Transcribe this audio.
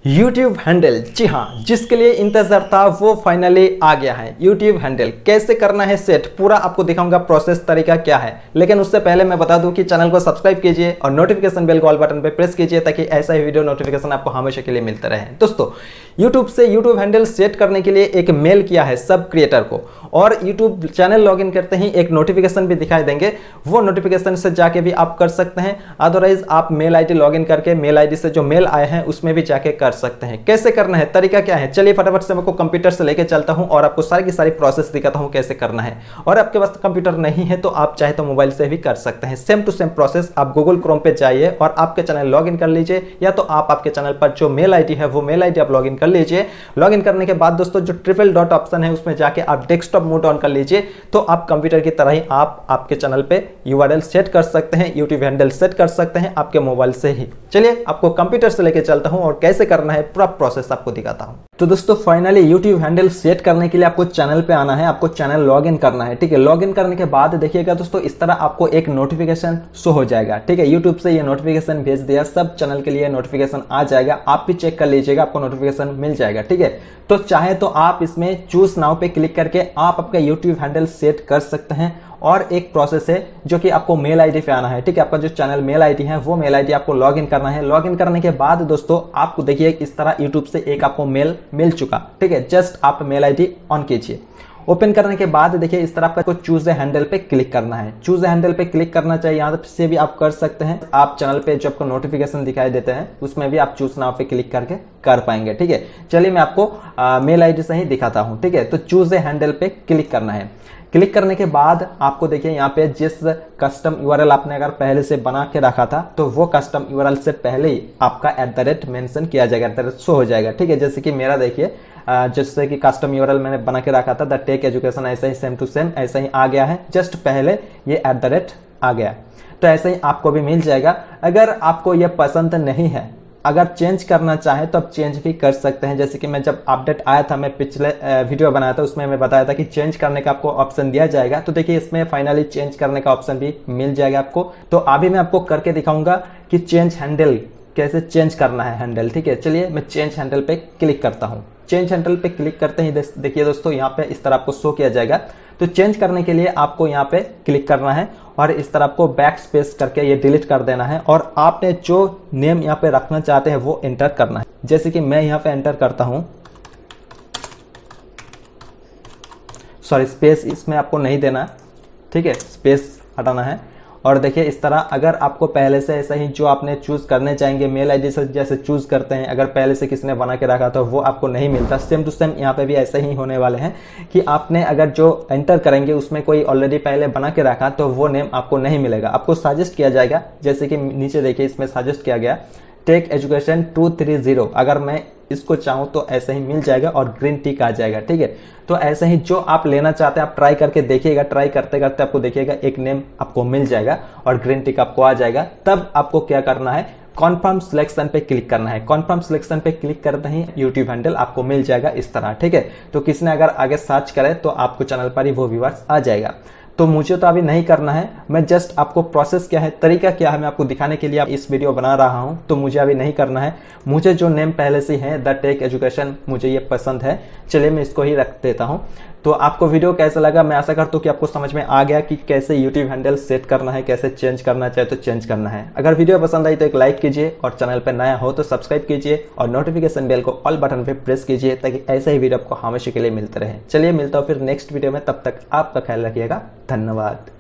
YouTube handle, जी हाँ, जिसके लिए इंतजार था वो फाइनली आ गया है। YouTube हैंडल कैसे करना है सेट, पूरा आपको दिखाऊंगा प्रोसेस, तरीका क्या है। लेकिन उससे पहले मैं बता दूं कि चैनल को सब्सक्राइब कीजिए और नोटिफिकेशन बेल को ऑल बटन पे प्रेस कीजिए ताकि ऐसा ही वीडियो नोटिफिकेशन आपको हमेशा के लिए मिलते रहे। दोस्तों, YouTube से YouTube हैंडल सेट करने के लिए एक मेल किया है सब क्रिएटर को, और YouTube चैनल लॉगिन करते ही एक नोटिफिकेशन भी दिखाई देंगे। वो नोटिफिकेशन से जाके भी आप कर सकते हैं, अदरवाइज आप मेल आईडी लॉगिन करके मेल आईडी से जो मेल आए हैं उसमें भी जाके कर सकते हैं। कैसे करना है, तरीका क्या है, चलिए फटाफट से मैं आपको कंप्यूटर से लेके चलता हूं और आपको सारी की सारी प्रोसेस दिखाता हूं कैसे करना है। और आपके पास कंप्यूटर नहीं है तो आप चाहे तो मोबाइल से भी कर सकते हैं। Same to same process. आप गूगल क्रोम पे जाइए और आपके चैनल लॉगिन कर लीजिए, या तो आप आपके चैनल पर जो मेल आईडी है वो मेल आईडी आप लॉगिन कर लीजिए। लॉगिन करने के बाद दोस्तों जो ट्रिपल डॉट ऑप्शन है उसमें जाके आप डेस्कटॉप मोड ऑन कर लीजिए, तो आप कंप्यूटर की तरह ही आप आपके चैनल पे यूआरएल सेट कर सकते हैं, यूट्यूब हैंडल सेट कर सकते हैं आपके मोबाइल से ही। चलिए आपको कंप्यूटर से लेके चलता हूं और कैसे करना है पूरा प्रोसेस आपको दिखाता हूं। तो दोस्तों फाइनली यूट्यूब हैंडल सेट करने के लिए आपको चैनल पे आना है, आपको चैनल लॉगिन करना है। ठीक है, लॉगिन करने के बाद देखिएगा दोस्तों इस तरह आपको एक नोटिफिकेशन शो हो जाएगा। ठीक है, यूट्यूब से ये नोटिफिकेशन भेज दिया, सब चैनल के लिए नोटिफिकेशन आ जाएगा। आप भी चेक कर लीजिएगा, आपको नोटिफिकेशन मिल जाएगा। ठीक है, तो चाहे तो आप इसमें चूज नाउ पे क्लिक करके आप आपका यूट्यूब हैंडल सेट कर सकते हैं। और एक प्रोसेस है जो कि आपको मेल आईडी पे आना है। ठीक है, आपका जो चैनल मेल आईडी है वो मेल आईडी आपको लॉगिन करना है। लॉगिन करने के बाद दोस्तों आपको देखिए इस तरह यूट्यूब से एक आपको मेल मिल चुका। ठीक है, जस्ट आप मेल आईडी ऑन कीजिए। ओपन करने के बाद देखिए इस तरह आपको चूज ए हैंडल पे क्लिक करना है। चूज ए हैंडल पे क्लिक करना चाहिए, यहाँ से भी आप कर सकते हैं। आप चैनल पे जो आपको नोटिफिकेशन दिखाई देते हैं उसमें भी आप चूज नाउ पे क्लिक करके कर पाएंगे। ठीक है, चलिए मैं आपको मेल आईडी से ही दिखाता हूँ। ठीक है, तो चूज ए हैंडल पे क्लिक करना है। क्लिक करने के बाद आपको देखिए यहाँ पे जिस कस्टम यूआरएल आपने अगर पहले से बना के रखा था तो वो कस्टम यूआरएल से पहले ही आपका @ मेंशन किया जाएगा, शो हो जाएगा। ठीक है, जैसे कि मेरा देखिए जैसे कि कस्टम यूआरएल मैंने बना के रखा था द टेक एजुकेशन, ऐसा ही सेम टू सेम ऐसा ही आ गया है। जस्ट पहले ये @ आ गया, तो ऐसे ही आपको भी मिल जाएगा। अगर आपको ये पसंद नहीं है, अगर चेंज करना चाहे तो आप चेंज भी कर सकते हैं। जैसे कि मैं जब अपडेट आया था, मैं पिछले वीडियो बनाया था उसमें मैं बताया था कि चेंज करने का आपको ऑप्शन दिया जाएगा। तो देखिए इसमें फाइनली चेंज करने का ऑप्शन भी मिल जाएगा आपको। तो अभी मैं आपको करके दिखाऊंगा कि चेंज हैंडल कैसे चेंज करना है हैंडल। ठीक है, चलिए मैं चेंज हैंडल पे क्लिक करता हूँ। चेंज हैंडल पे क्लिक करते ही देखिए दोस्तों यहाँ पे इस तरह आपको शो किया जाएगा। तो चेंज करने के लिए आपको यहाँ पे क्लिक करना है और इस तरह आपको बैक स्पेस करके ये डिलीट कर देना है, और आपने जो नेम यहाँ पे रखना चाहते हैं वो एंटर करना है। जैसे कि मैं यहाँ पे एंटर करता हूँ, सॉरी स्पेस इसमें आपको नहीं देना। ठीक है, स्पेस हटाना है। और देखिए इस तरह अगर आपको पहले से ऐसा ही जो आपने चूज करने चाहेंगे मेल आईडी से जैसे चूज करते हैं, अगर पहले से किसी ने बना के रखा तो वो आपको नहीं मिलता। सेम टू सेम यहाँ पे भी ऐसे ही होने वाले हैं कि आपने अगर जो एंटर करेंगे उसमें कोई ऑलरेडी पहले बना के रखा तो वो नेम आपको नहीं मिलेगा, आपको सजेस्ट किया जाएगा। जैसे कि नीचे देखिए इसमें सजेस्ट किया गया टेक एजुकेशन 230। अगर मैं इसको चाहूं तो ऐसे ही मिल जाएगा और ग्रीन टिक आ जाएगा। ठीक है, तो ऐसे ही जो आप लेना चाहते हैं आप ट्राई करके देखिएगा। ट्राई करते करते आपको देखिएगा एक नेम आपको मिल जाएगा और ग्रीन टिक आपको आ जाएगा। तब आपको क्या करना है, कॉन्फर्म सिलेक्शन पे क्लिक करना है। कॉन्फर्म सिलेक्शन पे क्लिक करते ही यूट्यूब हैंडल आपको मिल जाएगा इस तरह। ठीक है, तो किसी ने अगर आगे सर्च करे तो आपको चैनल पर ही वो व्यूअर्स आ जाएगा। तो मुझे तो अभी नहीं करना है, मैं जस्ट आपको प्रोसेस क्या है, तरीका क्या है मैं आपको दिखाने के लिए इस वीडियो बना रहा हूं। तो मुझे अभी नहीं करना है, मुझे जो नेम पहले से है द टेक एजुकेशन मुझे ये पसंद है, चलिए मैं इसको ही रख देता हूं। तो आपको वीडियो कैसा लगा, मैं आशा करता हूं कि आपको समझ में आ गया कि कैसे यूट्यूब हैंडल सेट करना है, कैसे चेंज करना चाहे तो चेंज करना है। अगर वीडियो पसंद आई तो एक लाइक कीजिए और चैनल पर नया हो तो सब्सक्राइब कीजिए और नोटिफिकेशन बेल को ऑल बटन पे प्रेस कीजिए ताकि ऐसे ही वीडियो आपको हमेशा के लिए मिलते रहे। चलिए मिलता हूं फिर नेक्स्ट वीडियो में, तब तक आपका ख्याल रखिएगा। धन्यवाद।